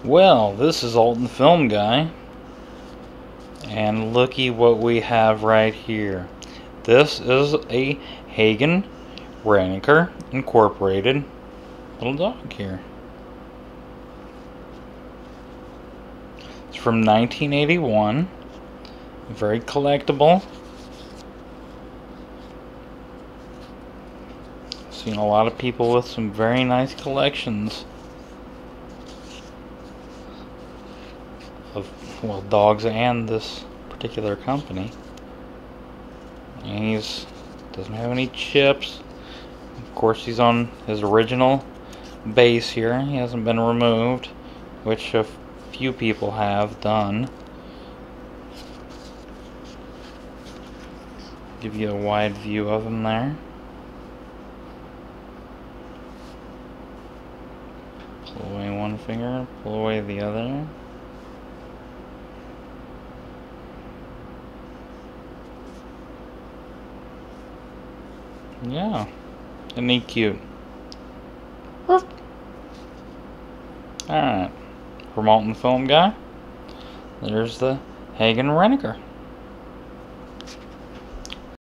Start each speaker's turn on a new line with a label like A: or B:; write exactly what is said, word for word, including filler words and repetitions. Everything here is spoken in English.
A: Well, this is Alton Film Guy, and looky what we have right here. This is a Haegen Reneker Incorporated little dog here. It's from nineteen eighty-one, very collectible. Seen a lot of people with some very nice collections of, well, dogs and this particular company. And he's doesn't have any chips. Of course, he's on his original base here. He hasn't been removed, which a few people have done. Give you a wide view of him there. Pull away one finger, pull away the other. Yeah, isn't he cute? Alright, from Alton Film Guy, there's the Haegen Reneker.